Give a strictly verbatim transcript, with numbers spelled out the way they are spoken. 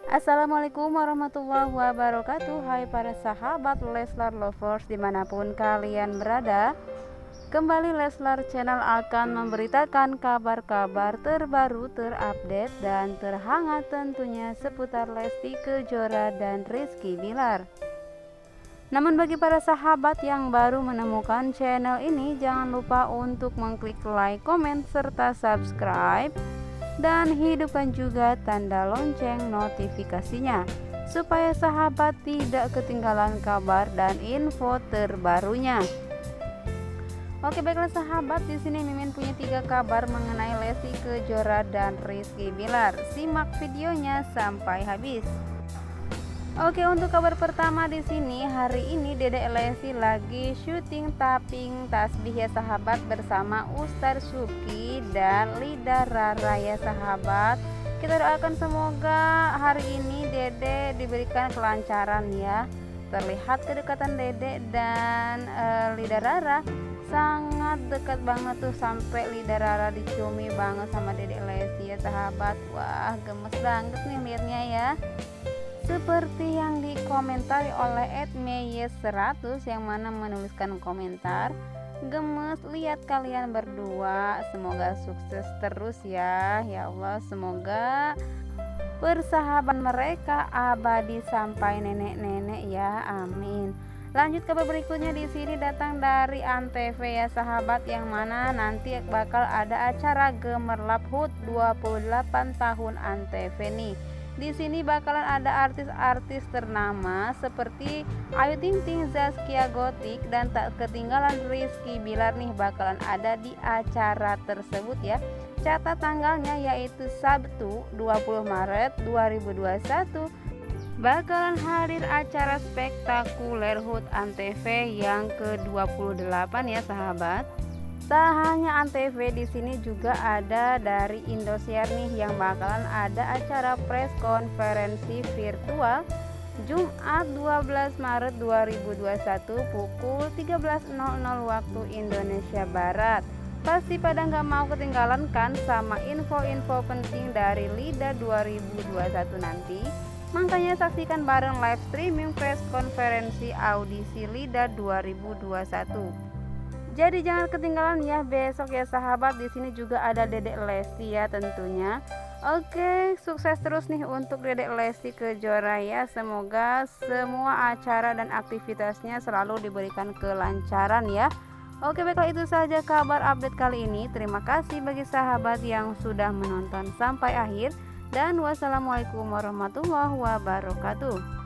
Assalamualaikum warahmatullahi wabarakatuh. Hai para sahabat Leslar Lovers dimanapun kalian berada, kembali Leslar Channel akan memberitakan kabar-kabar terbaru, terupdate, dan terhangat tentunya seputar Lesti Kejora dan Rizky Bilar. Namun bagi para sahabat yang baru menemukan channel ini, jangan lupa untuk mengklik like, komen, serta subscribe, dan hidupkan juga tanda lonceng notifikasinya supaya sahabat tidak ketinggalan kabar dan info terbarunya. Oke, baiklah sahabat, di sini Mimin punya tiga kabar mengenai Lesti Kejora dan Rizky Bilar. Simak videonya sampai habis. Oke, untuk kabar pertama di sini, hari ini Dedek Lesti lagi syuting tapping tasbih ya sahabat, bersama Ustadz Subki dan Lida Rara ya sahabat. Kita doakan semoga hari ini Dedek diberikan kelancaran ya. Terlihat kedekatan Dedek dan uh, Lida Rara sangat dekat banget tuh, sampai Lida Rara diciumi banget sama Dedek Lesti ya sahabat. Wah, gemes banget nih liatnya ya. Seperti yang dikomentari oleh et meyes seratus yang mana menuliskan komentar, gemes lihat kalian berdua, semoga sukses terus ya. Ya Allah, semoga persahabatan mereka abadi sampai nenek-nenek ya, amin. Lanjut kabar berikutnya, di sini datang dari Antv ya sahabat, yang mana nanti bakal ada acara Gemerlap H U T dua puluh delapan tahun Antv nih. Di sini bakalan ada artis-artis ternama seperti Ayu Ting Ting, Zaskia Gotik, dan tak ketinggalan Rizky Bilar nih bakalan ada di acara tersebut ya. Catat tanggalnya yaitu Sabtu dua puluh Maret dua ribu dua puluh satu. Bakalan hadir acara spektakuler H U T Antv yang ke dua puluh delapan ya sahabat. Tak hanya Antv, di sini juga ada dari Indosiar nih yang bakalan ada acara press konferensi virtual Jumat dua belas Maret dua ribu dua puluh satu pukul tiga belas nol nol waktu Indonesia Barat. Pasti pada nggak mau ketinggalan kan sama info-info penting dari Lida dua ribu dua puluh satu nanti. Makanya saksikan bareng live streaming press konferensi audisi Lida dua ribu dua puluh satu. Jadi jangan ketinggalan ya besok ya sahabat. Di sini juga ada Dedek Lesti ya tentunya. Oke, sukses terus nih untuk Dedek Lesti Kejora ya. Semoga semua acara dan aktivitasnya selalu diberikan kelancaran ya. Oke, baiklah, itu saja kabar update kali ini. Terima kasih bagi sahabat yang sudah menonton sampai akhir, dan wassalamualaikum warahmatullahi wabarakatuh.